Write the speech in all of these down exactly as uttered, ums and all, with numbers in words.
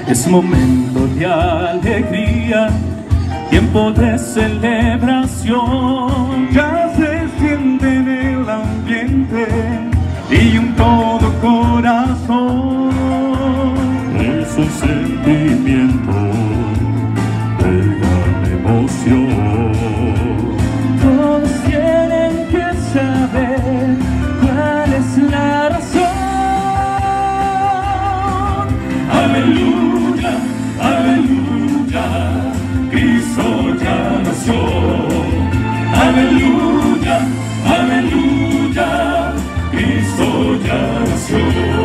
Es momento de alegría, tiempo de celebración. Ya se siente en el ambiente y un todo corazón. Es un sentimiento de gran emoción. Todos tienen que saber cuál es la razón. Aleluya, aleluya, Cristo ya nació. Aleluya, aleluya, Cristo ya nació.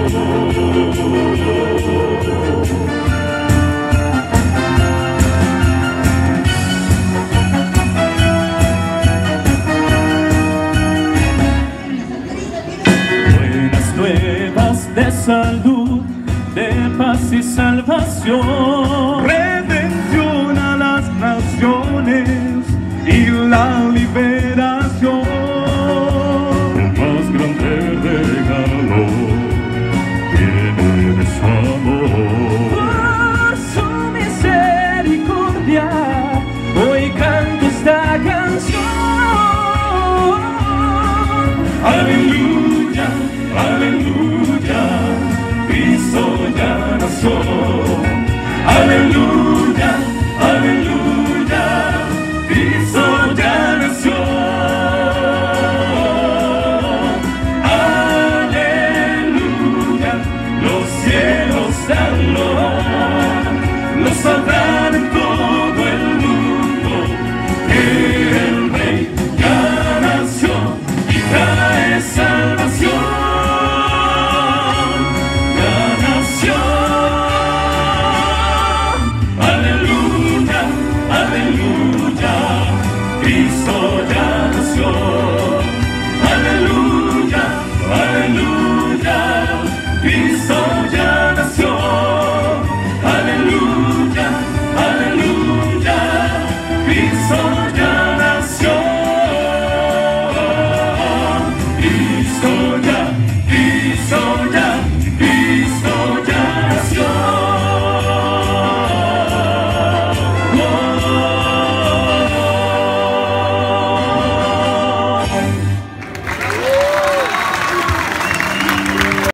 Buenas nuevas de salud, de paz y salvación. Redención a las naciones y la liberación. El más grande regalo viene de su amor. Por su misericordia hoy canto esta canción. Aleluya, aleluya, Cristo ya nació. Aleluya.